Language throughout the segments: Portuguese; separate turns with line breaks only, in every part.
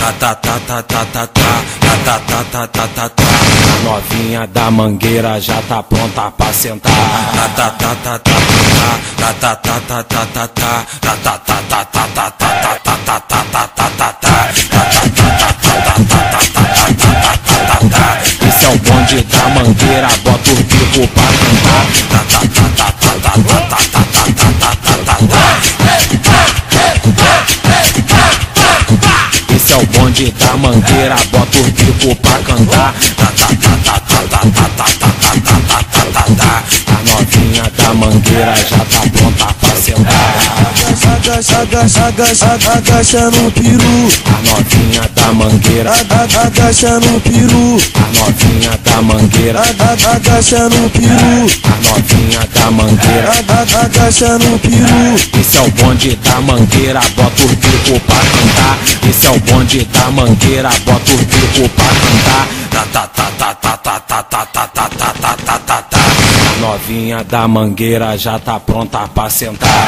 A novinha da mangueira já tá pronta pra sentar. Esse é o bonde da mangueira, bota o bico pra cantar. Esse é o bonde da mangueira, bota o bico pra cantar. A novinha da mangueira já tá pronta pra sentar.
Agacha no peru.
A novinha da mangueira,
Agacha no peru.
a novinha da mangueira,
Agacha no peru.
a novinha da mangueira.
Agacha no peru.
Esse é o bonde da mangueira, bota o bico pra cantar. Esse é o bonde da mangueira, bota o bico pra cantar. A novinha da mangueira já tá pronta pra sentar.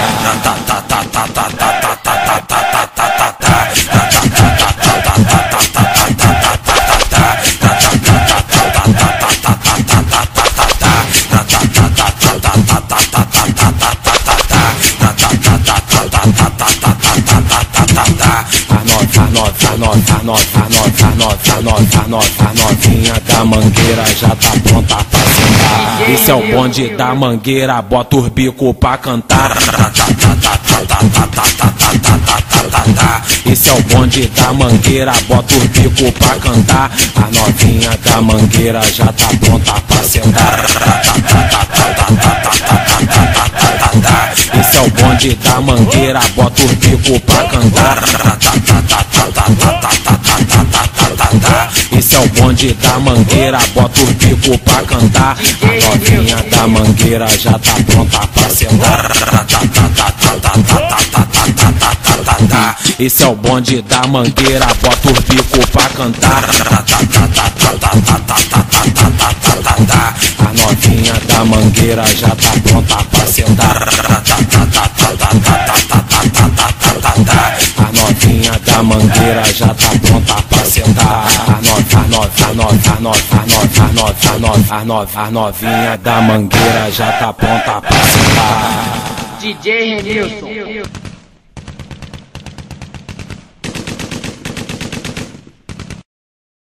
A novinha da mangueira já tá pronta pra sentar. Esse é o bonde da mangueira, bota os bico pra cantar. Esse é o bonde da mangueira, bota os bico pra cantar. A novinha da mangueira já tá pronta pra sentar. Esse é o bonde da mangueira, bota os bico pra cantar. Esse é o bonde da mangueira, bota os bico pra cantar. A novinha da mangueira já tá pronta pra sentar. Esse é o bonde da mangueira, bota os bico pra cantar. A novinha da mangueira já tá pronta pra sentar. A novinha da mangueira já tá pronta pra sentar. A novinha da mangueira já tá pronta pra sentar.
DJ Renilson.